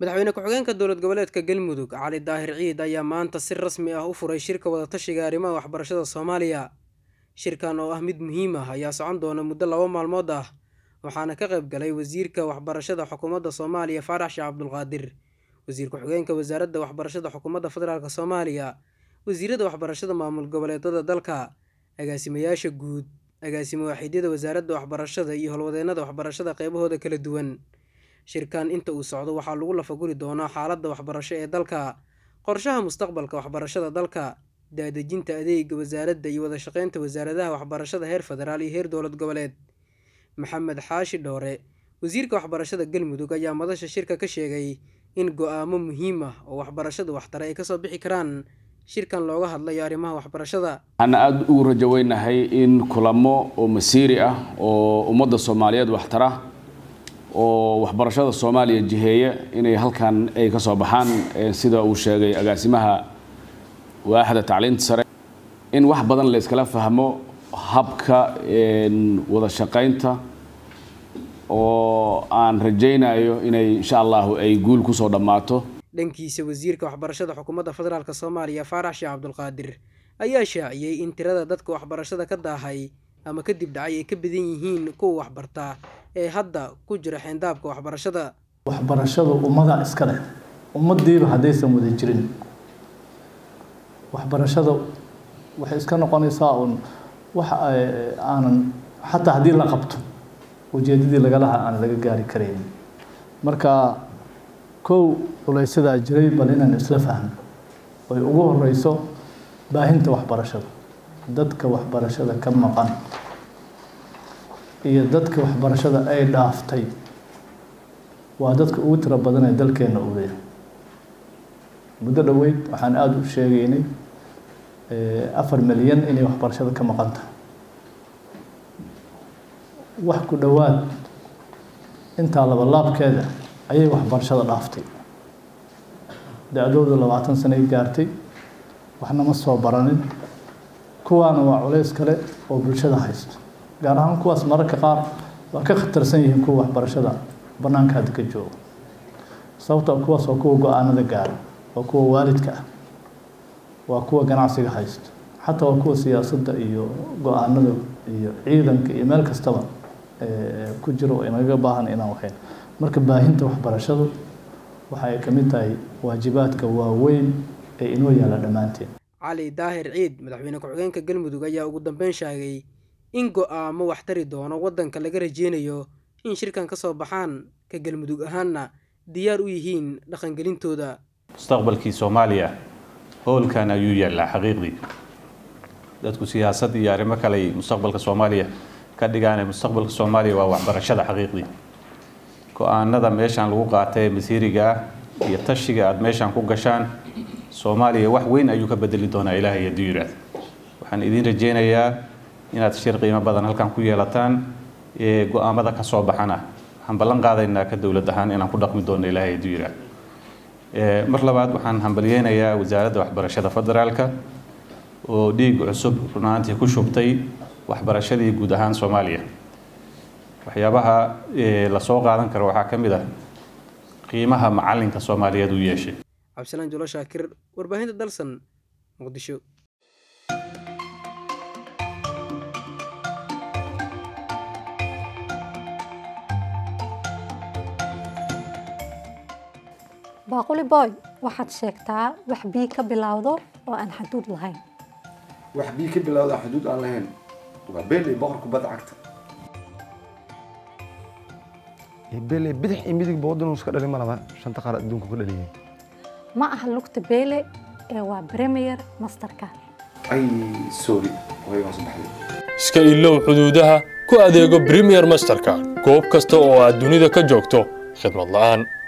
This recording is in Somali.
madaxweyne ku-xigeenka dowlad goboleedka Galmudug Cali Daahir Ciid ayaa maanta si rasmi ah u furay shirka wada tashiga arrimaha waxbarashada Soomaaliya. Shirkan oo ah mid muhiim ah ayaa socon doona muddo 2 maalmood ah, waxaana ka qayb galay wasiirka waxbarashada xukuumadda Soomaaliya Faarax Sheekh Cabdulqaadir, wasiir ku-xigeenka wasaaradda waxbarashada xukuumadda federaalka Soomaaliya, wasiirada waxbarashada maamul goboleedyada dalka, agaasimayaasha guud, agaasimo waaxyada wasaaradda waxbarashada iyo howlwadeennada waxbarashada qaybahooda kala duwan. Shirkan inta uu socdo waxaa lagu lafaguri doonaa xaaladda waxbarasho ee dalka, qorshaha mustaqbalka waxbarashada dalka, daadejinta adeegga wasaaradda iyo wada shaqeynta wasaaradaha waxbarashada heer federaal iyo heer dowlad goboleed. Maxamed Xaashi Dhoore, wasiirka waxbarashada Galmudug ayaa madasha shirka ka sheegay in go'aamo muhiim ah oo waxbarashada waxtar ay ka soo bixi karaan shirkan looga hadlayo arrimaha waxbarashada. Ana aad ugu rajaynahay in kulamo oo masiiri ah oo ummadda Soomaaliyeed waxtara oo waxbarashada Soomaaliya jiheeya inay halkan ay ka soo baxaan sida uu sheegay agaasimaha waaxda tacliinta sare in wax badan la iskala fahmo habka wada shaqeynta oo aan rajaynayo inay insha Allah ay guul ku soo dhamaato. Dhankiisa wasiirka waxbarashada xukuumadda federaalka Soomaaliya Faarax Sheekh Cabdulqaadir ayaa shaaciyay in tirada dadka waxbarashada ka daahay ama kadib dhacay ay ka badan yihiin kuwa waxbarta ee hadda ku jira xeyndaabka waxbarashada. Waxbarashadu ummada iska leh ummadiiba hadaysan wada jirin waxbarashada waxay iska noqonaysaa wax aanan xataa hadii la qabto ujeedadii laga lahaa aan laga gaari karin. Marka kow culaysyada jiray bal inaan isla fahno oo ugu horeyso baahinta waxbarashada, dadka waxbarashada ka maqan iyo dadka waxbarashada ay dhaaftay waa dadka ugu tiro badan ee dalkeena u leeyahay. Muddo dhaweyd waxaan aad u sheegaynay 4 milyan inay waxbarashada ka maqan tahay. wax ku dhawaad inta laabkeeda ayay waxbarashada dhaaftay. Da'doodu 20 sano ay gaartay, waxna ma soo baranin. kuwaana waa culays kale oo bulshada haysto. gaar ahaan kuwaas mararka qaar waa ka khatarsan yihiin kuwa waxbarashada banaanka hadda ka jooga. sababtoo kuwaas oo kuwa go'aanada gaara, waa kuwa waalidka ah, waa kuwa ganacsiga haysto, xataa waa kuwa siyaasadda iyo go'aanada iyo ciidanka iyo meel kastaba ku jiro oo inaga baahan inaan waxay. marka baahinta waxbarashadu waxa ay kamid tahay waajibaadka waaweyn ee inoo yaala dhamaanteen. Cali Daahir Ciid, madaxweyne ku-xigeenka Galmudug ayaa ugu dambeyn sheegay in go'aamo waxtari doono wadanka laga rajeynayo in shirkan ka soo baxaan ka Galmudug ahaanna diyaar u yihiin dhaqangelintooda. mustaqbalkii Soomaaliya howlkan ayuu yaala xaqiiqdii. dadku siyaasadda iyo arrimo kale mustaqbalka Soomaaliya ka dhigaan mustaqbalka Soomaaliya waa waxbarashada xaqiiqdii. go'aanada meeshan lagu qaatay masiiriga iyo tashiga aad meeshan ku gashaan Soomaaliya wax weyn ayuu ka bedeli doonaa Ilaahay diirad. waxaan idin rajeynayaa inaad shir qiimo badan halkan ku yeelataan go'aamada ka soo baxana. waxaan ballan qaadaynaa ka dawlad ahaan inaan ku dhaqmi doono Ilaahay diirad. mar labaad waxaan hambaliyeynayaa wasaaradda waxbarashada federaalka oo dhiig cusub runtii ku shubtay waxbarashadii guud ahaan Soomaaliya. waxyaabaha la soo qaadan karo waxaa kamid ah qiimaha macalinka Soomaaliyeed uu yeeshay. Cabdisalaan Julo Shaakir, warbaahinta Dalsan, Muqdisho. باقولي باي waxaad sheegtaa wax bii ka bilowdo oo aan xuduud lahayn. wax bii ka bilowdo xuduud aan lahayn waa beelay boqorka bad cagta. beelay bidix imidig boodon iska dhalin malaba shanta qaar adduunka ku dhaliyay. ma aha lugta beelay ee waa Premier Mastercard. ay sorry way wasbaxay. iska ilow xuduudaha ku adeego Premier Mastercard goob kasta oo aad dunida ka joogto khidmad la'aan.